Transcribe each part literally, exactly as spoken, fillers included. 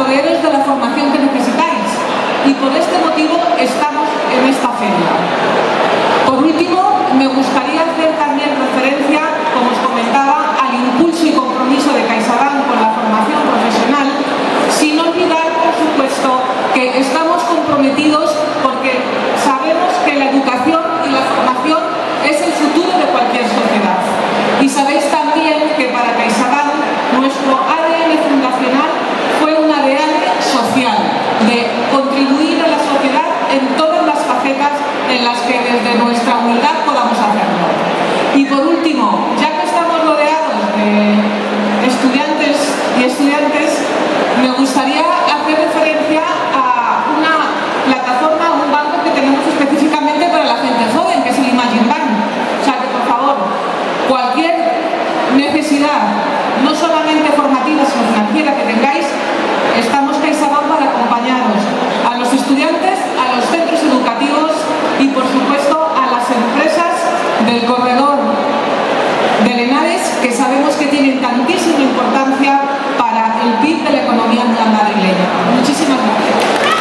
proveedores de la formación que necesitáis, y por este motivo estamos en esta feria. Por último, me gustaría hacer también referencia, como os comentaba, al impulso y compromiso de CaixaBank con la formación profesional, sin olvidar, por supuesto, que estamos comprometidos porque sabemos que la educación y la formación es el futuro de cualquier sociedad. Y sabéis también que para CaixaBank nuestro A D N fundacional fue un A D N social, de contribuir a la sociedad en todas las facetas en las que desde nuestra humildad podamos hacerlo. Y por último, ya que estamos rodeados de estudiantes y estudiantes, me gustaría hacer referencia a una plataforma, un banco que tenemos específicamente para la gente joven, que es el Imagine Bank. O sea que, por favor, cualquier necesidad, no solamente formativa, sino financiera que tengáis, estamos CaixaBank para acompañaros a los estudiantes, a los centros educativos y, por supuesto, a las empresas del corredor de Henares, que sabemos que tienen tantísima importancia para el P I B de la economía madrileña. Muchísimas gracias.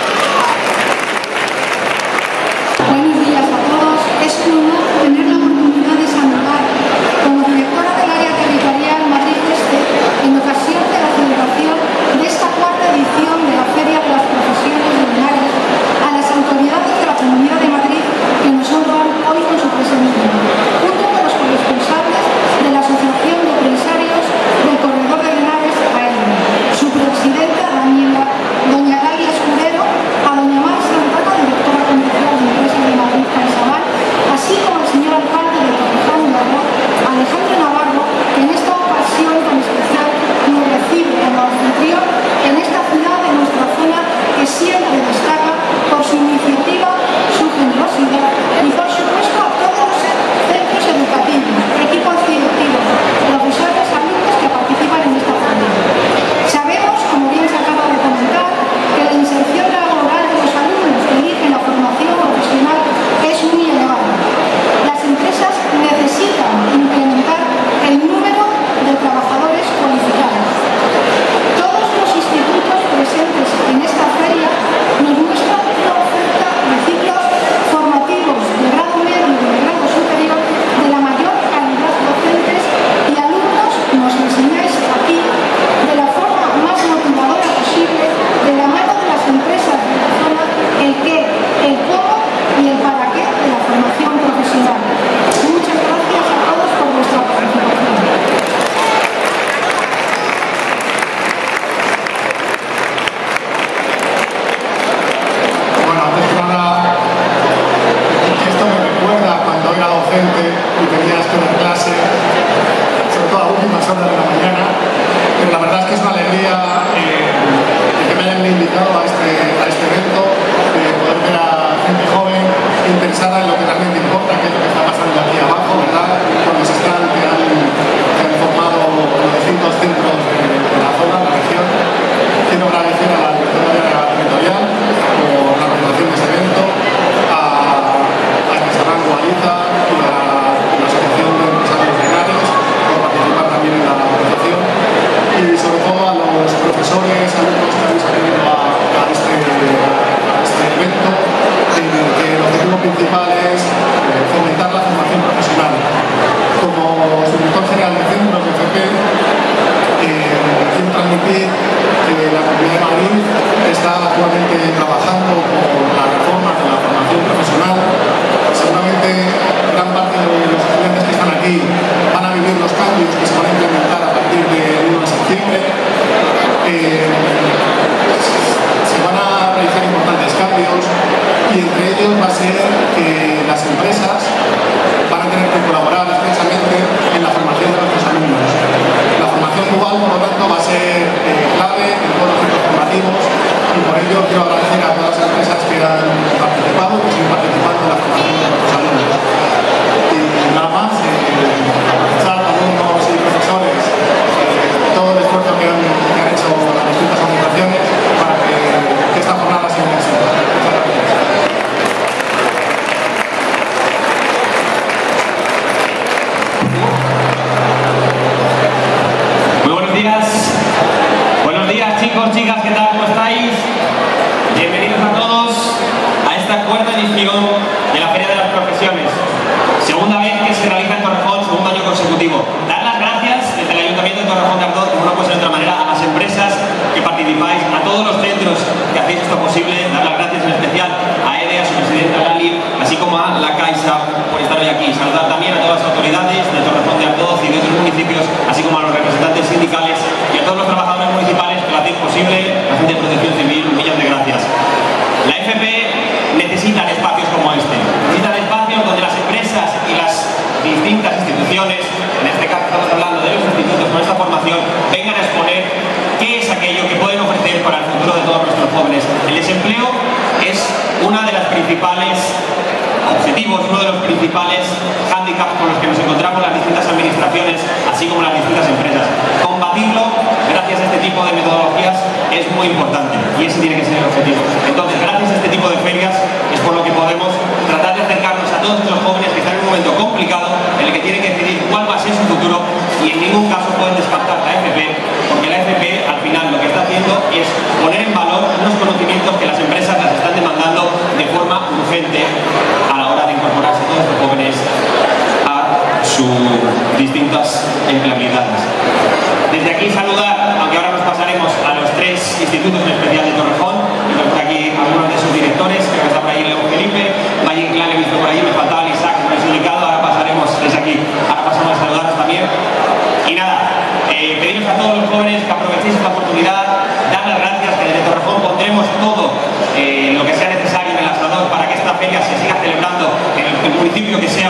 Buenos días a todos. Es un honor tener la oportunidad de saludar como directora del área territorial Madrid Este en ocasión de la celebración de esta cuarta edición de la Feria de las Profesiones de Henares a las autoridades de la Comunidad de Madrid que nos honran hoy con su presencia, junto con los corresponsables de la Asociación de Empresarios del Corredor de Henares, A E M, su presidenta Daniela, doña Galia Escudero, a doña Mar Santana, directora comercial de Empresas de Madrid CaixaBank, así como al señor alcalde de Torrejón de Arroz, Alejandro Navarro, que en esta ocasión con especial nos recibe como anfitrión en esta ciudad de nuestra zona que siempre destaca por su iniciativa, su generosidad y por supuesto a todos los centros educativos, equipos directivos, profesores, alumnos que participan en esta feria. Sabemos, como bien se acaba de comentar, que la inserción laboral de los alumnos que eligen la formación profesional es muy elevada. Las empresas necesitan incrementar el número de trabajadores cualificados. Todos los institutos presentes en esta feria nos muestran una oferta de ciclos formativos de grado medio y de grado superior de la mayor calidad docentes y alumnos, nos enseñáis aquí, de la forma más motivadora posible, de la mano de las empresas de la zona, el qué, el cómo y el para qué de la formación profesional. Muchas gracias a todos por vuestra participación. Bueno, antes que nada, esto me recuerda cuando era docente y tenías que dar clase, sobre todo a últimas horas de la mañana, pero la verdad es que es una alegría eh, que me hayan invitado a este, a este evento, de poder ver a gente joven interesada en lo que realmente importa, que es lo que está pasando aquí abajo, ¿verdad? Con los stands que han, que han formado los distintos centros de, de la zona, de la región. Quiero agradecer a la directora de la territorial por la organización de este evento, a, a CaixaBank Gualiza y a la Asociación de Empresarios de Henares por participar también en la organización, y sobre todo a los profesores, alumnos que habéis venido a, a, este, a este evento, en el que el objetivo principal es eh, fomentar la formación profesional. Como subdirector general de centros de F P, eh, quiero transmitir que la Comunidad de Madrid está actualmente trabajando por la reforma de la formación profesional. Seguramente gran parte de los estudiantes que están aquí van a vivir los cambios que se van a implementar a partir del uno de septiembre. Eh, se van a realizar importantes cambios y entre ellos va a ser que las empresas van a tener que colaborar estrechamente en la formación de nuestros alumnos. La formación dual, por lo tanto, va a ser eh, clave en todos los centros formativos, y por ello quiero agradecer a todas las empresas que han participado y que siguen participando en la formación de nuestros alumnos. Y nada más, eh, aprovechar a alumnos y profesores eh, todo el esfuerzo que han, que han hecho las distintas organizaciones para que, que esta jornada sea un éxito. Muchas gracias. Muy buenos días. Buenos días, chicos, chicas, ¿qué tal? ¿Cómo estáis? los trabajadores municipales que lo hacéis posible, la gente de Protección Civil, un millón de gracias. La F P necesita espacios como este, necesitan espacios donde las empresas y las distintas instituciones, en este caso estamos hablando de los institutos con esta formación, vengan a exponer qué es aquello que pueden ofrecer para el futuro de todos nuestros jóvenes. El desempleo es una de las principales objetivos, uno de los principales hándicaps con los que nos encontramos las distintas administraciones, así como las distintas empresas. Combatirlo, gracias a este tipo de metodologías, es muy importante y ese tiene que ser el objetivo. Entonces, gracias a este tipo de ferias es por lo que podemos tratar de acercarnos a todos estos jóvenes que están en un momento complicado en el que tienen que decidir cuál va a ser su futuro y en ningún caso pueden descartar la F P, porque la F P al final lo que está haciendo es poner en valor unos conocimientos que las empresas las están demandando de forma urgente a la hora de incorporarse todos estos jóvenes a sus distintas empleabilidades. Desde aquí saludar, aunque ahora nos pasaremos a los tres institutos en especial de Torrejón, y por aquí algunos de sus directores, creo que está por ahí León Felipe, Valle Inclán, he visto por ahí, me faltaba el Isaac, me he indicado, ahora pasaremos desde aquí, ahora pasamos a saludaros también. Y nada, eh, pediros a todos los jóvenes que aprovechéis esta oportunidad, dar las gracias, que desde Torrejón pondremos todo eh, lo que sea necesario en el asador para que esta feria se siga celebrando en el, el municipio que sea